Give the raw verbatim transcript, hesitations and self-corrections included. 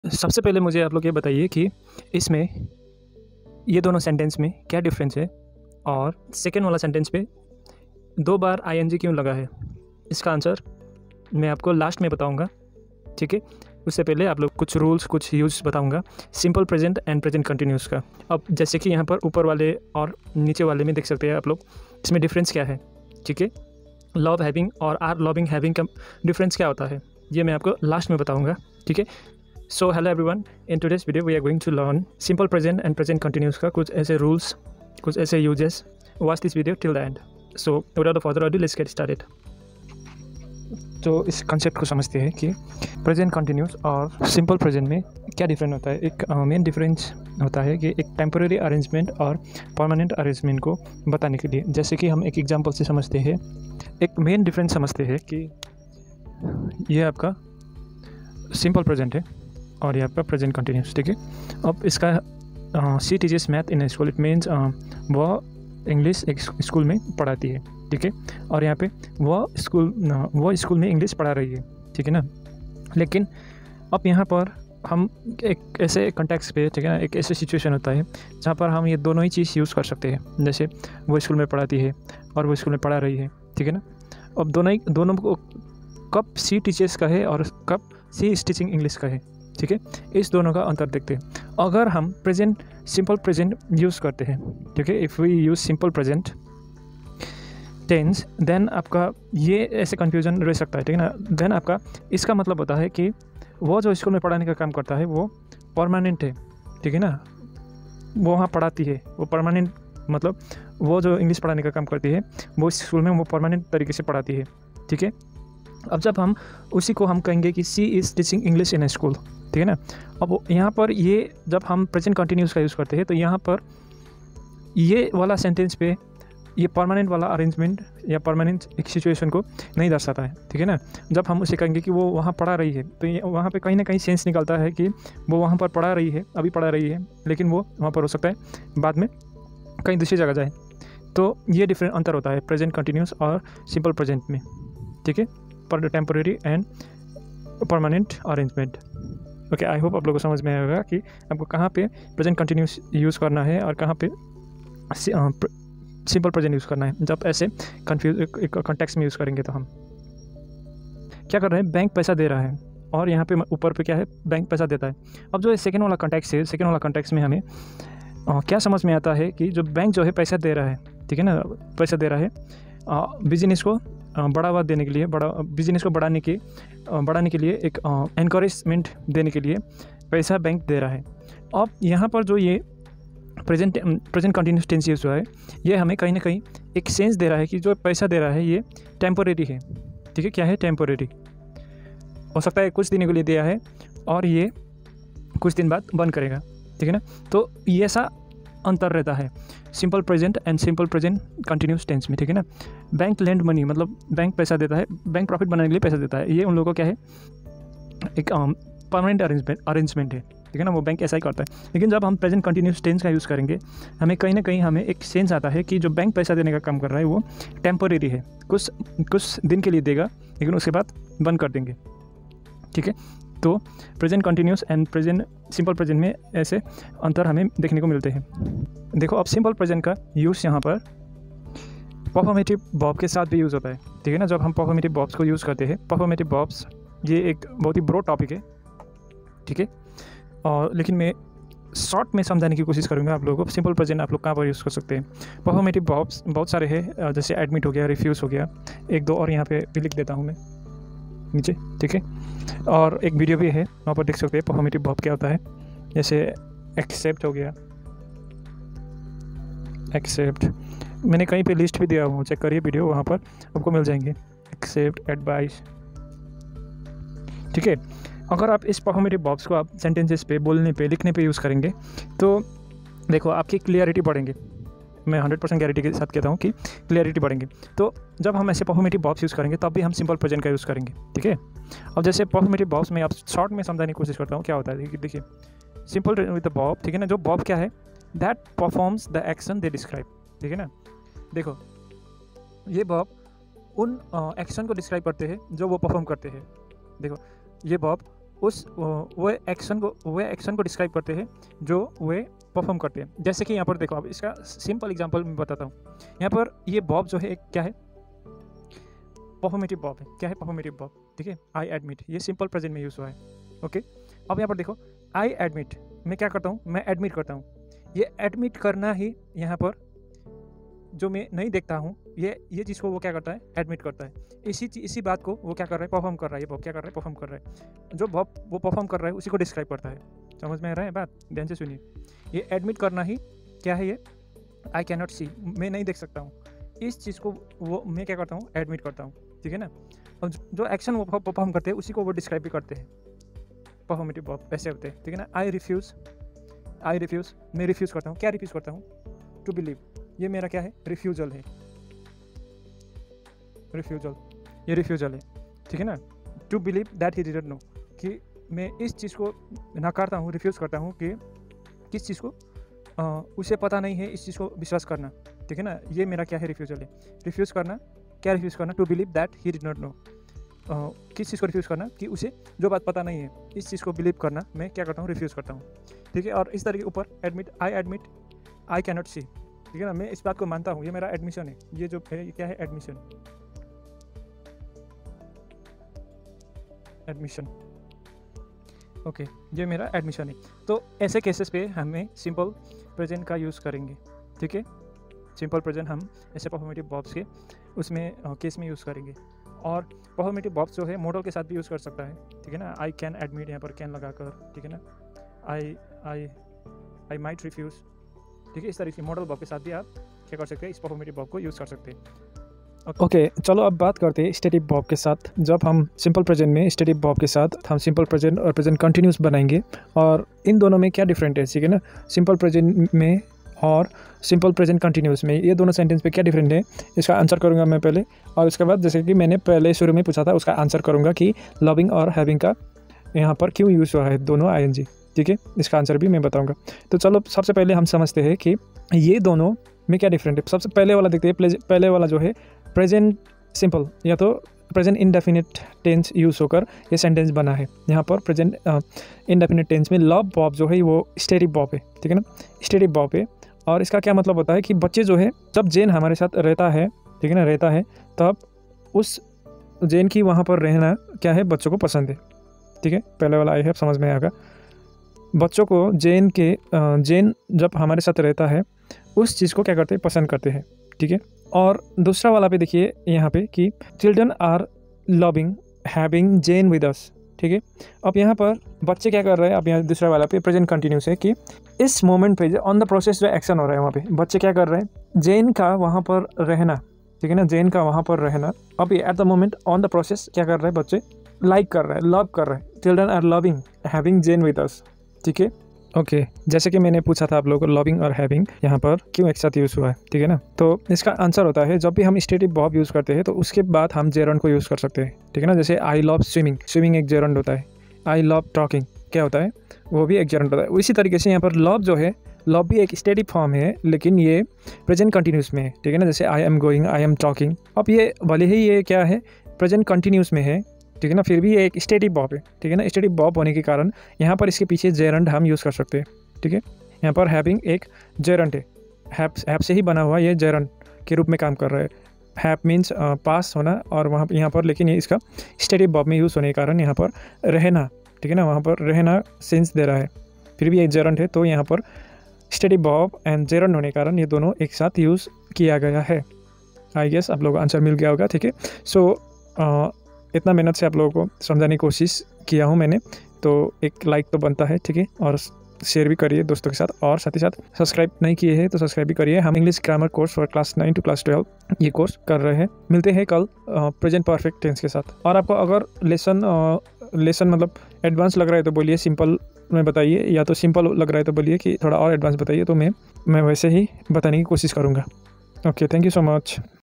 सबसे पहले मुझे आप लोग ये बताइए कि इसमें ये दोनों सेंटेंस में क्या डिफरेंस है और सेकेंड वाला सेंटेंस पे दो बार आईएनजी क्यों लगा है। इसका आंसर मैं आपको लास्ट में बताऊंगा, ठीक है। उससे पहले आप लोग कुछ रूल्स, कुछ यूज बताऊंगा simple present and present continuous का। अब जैसे कि यहाँ पर ऊपर वाले और नीचे वाले में देख सकते हैं आप लोग, इसमें डिफरेंस क्या है, ठीक है। लव हैविंग और आर लविंग हैविंग का डिफरेंस क्या होता है, ये मैं आपको लास्ट में बताऊँगा, ठीक है। So hello everyone, in today's video we are going to learn simple present and present continuous का कुछ ऐसे रूल्स, कुछ ऐसे uses. Watch this video till the end. So without further ado let's get started. तो इस concept को समझते हैं कि प्रेजेंट कंटिन्यूस और सिंपल प्रेजेंट में क्या डिफरेंस होता है। एक मेन uh, डिफरेंस होता है कि एक टेम्पररी अरेंजमेंट और परमानेंट अरेंजमेंट को बताने के लिए, जैसे कि हम एक एग्जांपल से समझते हैं। एक मेन डिफरेंस समझते हैं कि ये आपका सिंपल प्रेजेंट है और ये आपका प्रेजेंट कंटिन्यूस, ठीक है। अब इसका she teachers math in school, it means वो इंग्लिश एक स्कूल में पढ़ाती है, ठीक है। और यहाँ पे वो स्कूल वो स्कूल में इंग्लिश पढ़ा रही है, ठीक है ना। लेकिन अब यहाँ पर हम एक ऐसे कंटेक्स्ट पे, ठीक है ना, एक ऐसे सिचुएशन होता है जहाँ पर हम ये दोनों ही चीज़ यूज़ कर सकते हैं। जैसे वो स्कूल में पढ़ाती है और वो स्कूल में पढ़ा रही है, ठीक है ना। अब दोनों ही दोनों को कब सी टीचर्स का है और कब सी इज टीचिंग इंग्लिश का है, ठीक है। इस दोनों का अंतर देखते हैं। अगर हम प्रेजेंट सिंपल प्रेजेंट यूज़ करते हैं, ठीक है, if we use simple present tense, then आपका ये ऐसे कन्फ्यूजन रह सकता है, ठीक है ना। देन आपका इसका मतलब होता है कि वो जो स्कूल में पढ़ाने का काम करता है वो परमानेंट है, ठीक है ना। वो वहाँ पढ़ाती है, वो परमानेंट, मतलब वो जो इंग्लिश पढ़ाने का काम करती है वो इस स्कूल में वो परमानेंट तरीके से पढ़ाती है, ठीक है। अब जब हम उसी को हम कहेंगे कि she is teaching English in a school, ठीक है ना। अब यहाँ पर ये जब हम प्रेजेंट कंटिन्यूस का यूज़ करते हैं तो यहाँ पर ये वाला सेंटेंस पे ये परमानेंट वाला अरेंजमेंट या परमानेंट एक सिचुएशन को नहीं दर्शाता है, ठीक है ना। जब हम उसे कहेंगे कि वो वहाँ पढ़ा रही है तो ये वहाँ पे कहीं ना कहीं सेंस निकलता है कि वो वहाँ पर पढ़ा रही है, अभी पढ़ा रही है, लेकिन वो वहाँ पर हो सकता है बाद में कहीं दूसरी जगह जाए। तो ये डिफरेंट अंतर होता है प्रेजेंट कंटिन्यूस और सिंपल प्रेजेंट में, ठीक है, पर temporary and permanent arrangement. Okay, I hope आप लोगों को समझ में आएगा कि आपको कहाँ पे प्रेजेंट कंटिन्यूस यूज़ करना है और कहाँ पे सिंपल प्रेजेंट यूज़ करना है। जब ऐसे कन्फ्यूज एक कॉन्टेक्स्ट में यूज़ करेंगे तो हम क्या कर रहे हैं, बैंक पैसा दे रहा है और यहाँ पे ऊपर पे क्या है, बैंक पैसा देता है। अब जो सेकेंड वाला कॉन्टेक्स्ट है, सेकेंड वाला कॉन्टेक्स्ट में हमें आ, क्या समझ में आता है कि जो बैंक जो है पैसा दे रहा है, ठीक है ना, पैसा दे रहा है बिजनेस को बढ़ावा देने के लिए, बड़ा बिजनेस को बढ़ाने के बढ़ाने के लिए एक एनकरेजमेंट देने के लिए पैसा बैंक दे रहा है। अब यहाँ पर जो ये present present continuous tense use हुआ है, ये हमें कहीं ना कहीं एक सेंस दे रहा है कि जो पैसा दे रहा है ये टेम्पोरेरी है, ठीक है। क्या है, टेम्पोरेरी। हो सकता है कुछ दिनों के लिए दिया है और ये कुछ दिन बाद बंद करेगा, ठीक है ना। तो ये ऐसा अंतर रहता है simple present and simple present continuous tense में, ठीक है ना। बैंक लैंड मनी, मतलब बैंक पैसा देता है, बैंक प्रॉफिट बनाने के लिए पैसा देता है। ये उन लोगों को क्या है, एक परमानेंट अरेंजमेंट अरेंजमेंट है, ठीक है ना, वो बैंक ऐसा ही करता है। लेकिन जब हम प्रेजेंट कंटिन्यूस टेंस का यूज़ करेंगे, हमें कहीं ना कहीं हमें एक सेंस आता है कि जो बैंक पैसा देने का काम कर रहा है वो टेम्पोरेरी है, कुछ कुछ दिन के लिए देगा लेकिन उसके बाद बंद कर देंगे, ठीक है। तो present continuous and present simple present में ऐसे अंतर हमें देखने को मिलते हैं। देखो, अब सिंपल प्रेजेंट का यूज़ यहाँ पर परफॉर्मेटिव वर्ब के साथ भी यूज़ होता है, ठीक है ना। जब हम परफॉर्मेटिव वर्ब्स को यूज़ करते हैं, परफॉर्मेटिव वर्ब्स ये एक बहुत ही ब्रॉड टॉपिक है, ठीक है। और लेकिन मैं शॉर्ट में समझाने की कोशिश करूँगा आप लोगों को। सिंपल प्रेजेंट आप लोग कहाँ पर यूज़ कर सकते हैं। परफॉर्मेटिव वर्ब्स बहुत सारे हैं, जैसे एडमिट हो गया, रिफ्यूज़ हो गया, एक दो और यहाँ पे भी लिख देता हूँ मैं नीचे, ठीक है। और एक वीडियो भी है, वहाँ पर देख सकते हैं परफॉर्मेटिव वर्ब क्या होता है। जैसे एक्सेप्ट हो गया, एक्सेप्ट मैंने कहीं पे लिस्ट भी दिया हूँ, चेक करिए वीडियो, वहाँ पर आपको मिल जाएंगे। एक्सेप्ट, एडवाइस, ठीक है। अगर आप इस परफॉर्मेटिव वर्ब्स को आप सेंटेंसेस पे, बोलने पे, लिखने पे यूज़ करेंगे तो देखो आपकी क्लियरिटी बढ़ेंगे। मैं हंड्रेड परसेंट गारंटी के साथ कहता हूँ कि क्लियरिटी बढ़ेंगे। तो जब हम ऐसे परफॉर्मेटिव वर्ब्स यूज़ करेंगे तब भी हम सिंपल प्रेजेंट का यूज़ करेंगे, ठीक है। अब जैसे परफॉर्मेटिव वर्ब्स में आप शॉर्ट में समझाने की कोशिश करता हूँ क्या होता है। देखिए, सिंपल विद द वर्ब, ठीक है ना। जो वर्ब क्या है, that performs the action they describe, ठीक है ना। देखो, ये वर्ब उन एक्शन को डिस्क्राइब करते हैं जो वो परफॉर्म करते हैं। देखो, ये वर्ब उस वो एक्शन को वो एक्शन को डिस्क्राइब करते हैं जो वे परफॉर्म करते हैं। जैसे कि यहाँ पर देखो, अब इसका सिंपल एग्जांपल मैं बताता हूँ। यहाँ पर ये बॉब जो है एक क्या है, परफॉर्मेटिव बॉब है। क्या है? परफॉर्मेटिव बॉब, ठीक है। आई एडमिट, ये सिंपल प्रेजेंट में यूज़ हुआ है। ओके, अब यहाँ पर देखो, आई एडमिट, मैं क्या करता हूँ, मैं एडमिट करता हूँ। ये एडमिट करना ही यहाँ पर जो मैं नहीं देखता हूँ, ये ये चीज़ को वो क्या करता है, एडमिट करता है। इसी इसी बात को वो क्या कर रहा है, परफॉर्म कर रहा है। ये बॉब क्या कर रहा है, परफॉर्म कर रहा है। जो बॉब वो परफॉर्म कर रहा है उसी को डिस्क्राइब करता है। समझ में आ रहा है बात? ध्यान से सुनिए। ये एडमिट करना ही क्या है, ये आई कैन नॉट सी, मैं नहीं देख सकता हूँ। इस चीज़ को वो मैं क्या करता हूँ, एडमिट करता हूँ, ठीक है ना। और जो एक्शन वो परफॉर्म करते हैं उसी को वो डिस्क्राइब भी करते हैं। परफॉर्मेटिव बॉब ऐसे होते हैं, ठीक है ना। आई रिफ्यूज़, आई रिफ्यूज़, मैं रिफ्यूज़ करता हूँ। क्या रिफ्यूज़ करता हूँ? टू बिलीव, ये मेरा क्या है, रिफ्यूज़ल है। रिफ्यूज़ल, ये रिफ्यूज़ल है, ठीक है ना। To believe that he didn't know, कि मैं इस चीज़ को नकारता हूँ, रिफ्यूज़ करता हूँ कि किस चीज़ को आ, उसे पता नहीं है, इस चीज़ को विश्वास करना, ठीक है ना। ये मेरा क्या है, रिफ्यूज़ल है। रिफ्यूज़ करना, क्या रिफ्यूज़ करना? To believe that he did not know, किस चीज़ को रिफ्यूज़ करना, कि उसे जो बात पता नहीं है, इस चीज़ को बिलीव करना मैं क्या करता हूँ, रिफ्यूज़ करता हूँ, ठीक है। और इस तरह के ऊपर admit, I admit I can not see, ठीक है ना। मैं इस बात को मानता हूँ, ये मेरा एडमिशन है। ये जो है ये क्या है, एडमिशन, एडमिशन ओके okay, ये मेरा एडमिशन है। तो ऐसे केसेस पे हमें सिंपल प्रेजेंट का यूज़ करेंगे, ठीक है। सिंपल प्रेजेंट हम ऐसे परफॉर्मेटिव बॉब्स के उसमें केस में यूज़ करेंगे। और परफॉर्मेटिव बॉब्स जो है मॉडल के साथ भी यूज़ कर सकता है, ठीक है ना। आई कैन एडमिट, यहाँ पर कैन लगा कर, ठीक है ना। आई आई आई माइट रिफ्यूज़, ठीक है। इस तरीके से मॉडल बॉब के साथ भी आप क्या कर सकते हैं, इस परफॉर्मेटिव बॉब को यूज़ कर सकते हैं। ओके okay, चलो अब बात करते हैं स्टेटिव बॉब के साथ। जब हम सिंपल प्रेजेंट में स्टेटिव बॉब के साथ हम सिंपल प्रेजेंट और प्रेजेंट कंटिन्यूस बनाएंगे, और इन दोनों में क्या डिफरेंट है, ठीक है ना। सिंपल प्रेजेंट में और सिंपल प्रेजेंट कंटिन्यूस में ये दोनों सेंटेंस पे क्या डिफरेंट है, इसका आंसर करूँगा मैं पहले। और उसके बाद जैसे कि मैंने पहले शुरू में पूछा था, उसका आंसर करूँगा कि लविंग और हैविंग का यहाँ पर क्यों यूज़ हुआ है, दोनों आई एन जी, ठीक है। इसका आंसर भी मैं बताऊँगा। तो चलो सबसे पहले हम समझते हैं कि ये दोनों में क्या डिफरेंट है। सबसे पहले वाला देखते हैं। पहले वाला जो है प्रेजेंट सिंपल, या तो प्रेजेंट इंडेफिनिट टेंस यूज़ होकर ये सेंटेंस बना है। यहाँ पर प्रेजेंट इंडेफिनिट टेंस में लव बॉब जो है वो स्टेटिव बॉब है, ठीक है ना। स्टेटिव बॉब है। और इसका क्या मतलब होता है कि बच्चे जो है, जब जेन हमारे साथ रहता है, ठीक है ना, रहता है, तब उस जेन की वहाँ पर रहना क्या है, बच्चों को पसंद है, ठीक है। पहले वाला आई है, समझ में आएगा। बच्चों को जेन के जेन जब हमारे साथ रहता है उस चीज़ को क्या करते हैं, पसंद करते हैं, ठीक है। और दूसरा वाला पे देखिए यहाँ पे कि चिल्ड्रन आर लविंग हैविंग जेन विद अस, ठीक है। अब यहाँ पर बच्चे क्या कर रहे हैं, अब यहाँ दूसरा वाला पे प्रेजेंट कंटिन्यूस है कि इस मोमेंट पे ऑन द प्रोसेस जो एक्शन हो रहा है वहाँ पे बच्चे क्या कर रहे हैं, जेन का वहाँ पर रहना, ठीक है ना, जेन का वहाँ पर रहना। अब ये at the moment on the process क्या कर रहे हैं, बच्चे लाइक कर रहे हैं, लव कर रहे हैं। चिल्ड्रन आर लविंग हैविंग जेन विद अस, ठीक है। ओके okay, जैसे कि मैंने पूछा था आप लोगों को लविंग और हैविंग यहाँ पर क्यों एक साथ यूज़ हुआ है, ठीक है ना। तो इसका आंसर होता है, जब भी हम स्टेटिव बॉब यूज़ करते हैं तो उसके बाद हम जेरंड को यूज़ कर सकते हैं, ठीक है ना। जैसे आई लव स्विमिंग, स्विमिंग एक जेरंड होता है। आई लव टॉकिंग क्या होता है, वो भी एक जेरंड होता है। इसी तरीके से यहाँ पर लव जो है, लव भी एक स्टेटिव फॉर्म है, लेकिन ये प्रेजेंट कंटिन्यूस में है, ठीक है ना। जैसे I am going, I am talking. अब ये भले ही ये क्या है, प्रेजेंट कंटिन्यूस में है, ठीक है ना, फिर भी ये एक स्टेटिव बॉब है, ठीक है ना। स्टेटिव बॉब होने के कारण यहाँ पर इसके पीछे जेरंड हम यूज़ कर सकते हैं, ठीक है। यहाँ पर हैविंग एक जेरंड है, हैप हैप से ही बना हुआ ये जेरंड के रूप में काम कर रहा है। हैप मीन्स पास होना, और वहाँ यहाँ पर लेकिन ये इसका स्टेटिव बॉब में यूज़ होने के कारण यहाँ पर रहना, ठीक है ना, वहाँ पर रहना सेंस दे रहा है, फिर भी एक जेरंड है। तो यहाँ पर स्टेटिव बॉब एंड जेरंड होने के कारण ये दोनों एक साथ यूज़ किया गया है। आई गेस आप लोगों को आंसर मिल गया होगा, ठीक है। सो इतना मेहनत से आप लोगों को समझाने की कोशिश किया हूँ मैंने, तो एक लाइक तो बनता है, ठीक है। और शेयर भी करिए दोस्तों के साथ, और साथ ही साथ सब्सक्राइब नहीं किए हैं तो सब्सक्राइब भी करिए। हम English grammar course for class nine to class twelve ये कोर्स कर रहे हैं। मिलते हैं कल प्रेजेंट परफेक्ट टेंस के साथ। और आपको अगर लेसन लेसन मतलब एडवांस लग रहा है तो बोलिए सिंपल में बताइए, या तो सिंपल लग रहा है तो बोलिए कि थोड़ा और एडवांस बताइए, तो मैं मैं वैसे ही बताने की कोशिश करूँगा। Okay, thank you so much.